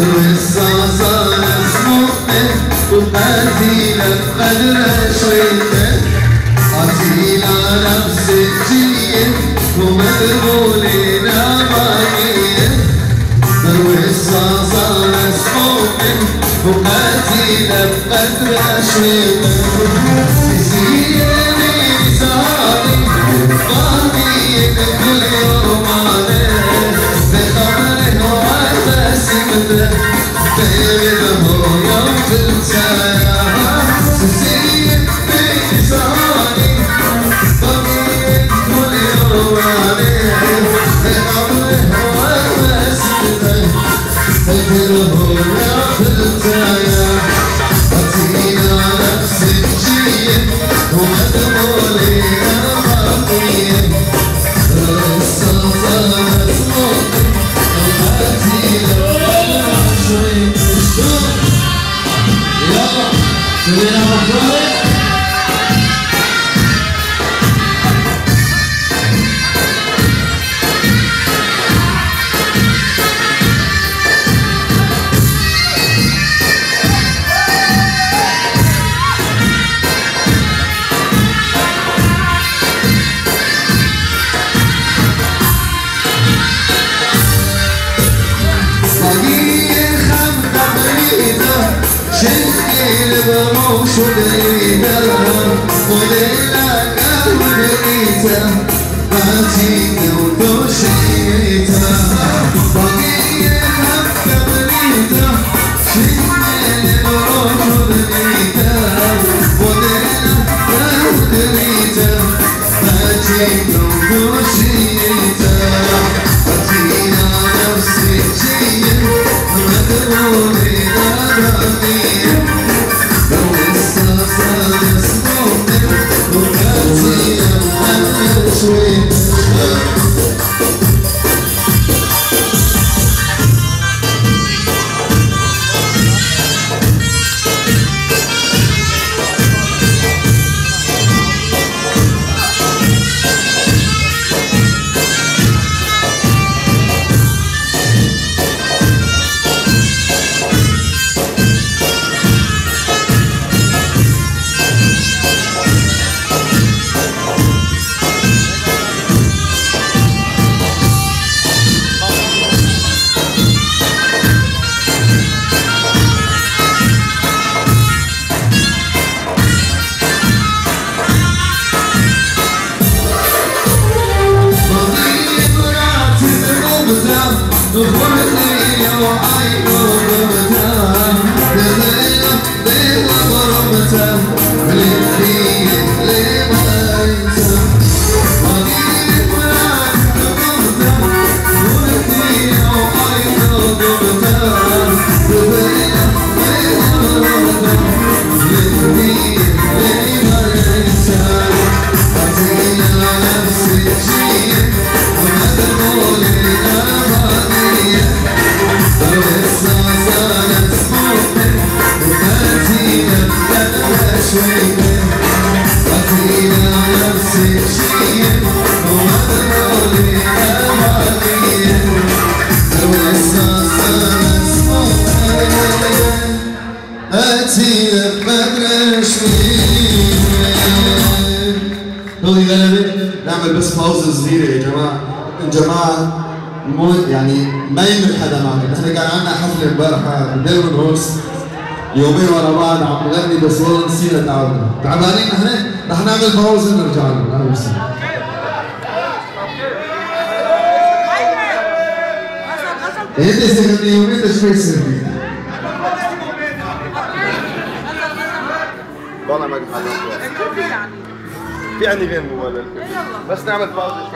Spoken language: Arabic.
الصاصة مسمومة وقتيلة بقدر شويتة قتيلة نفس الجيل ومدهولين أمانية الصاصة مسمومة وقتيلة بقدر شويتة تسيرني سهري فاضية كل يوم عليه بخبره وعتسمته بيده يوم تنساها تسيرني سهري فاضية كل يوم عليه بخبره وعتسمته بيده يوم تنساها قتيلة نفس الجيل ومدهولي أمانية الصاصة مسمومة وقتيلة شوي يلا خلينا مخلوق شكل بروش ودريده وليلة ودريته باتيته وتوشيته بقية حبة بريده شكل بروش ودريده وليلة ودريته باتيته وتوشيته باتينا نفس الجيل مدهولين أمانية الصاصة مسمومة وقتيلة بقدر شويتة نعمل بس باوزة صغيرة يا جماعة مو يعني ما يمل حدا معنا، نحن كان عندنا حفلة امبارح بديرون روس يومين ورا بعض عم نغني بس والله نسينا تعبنا، تعبانين نحن رح نعمل باوزة ونرجع لهم، أهلا وسهلا. انت سكتني يومين شوي سري. والله ما قد حدا في عندي فين موبايل بس نعمل باوزة.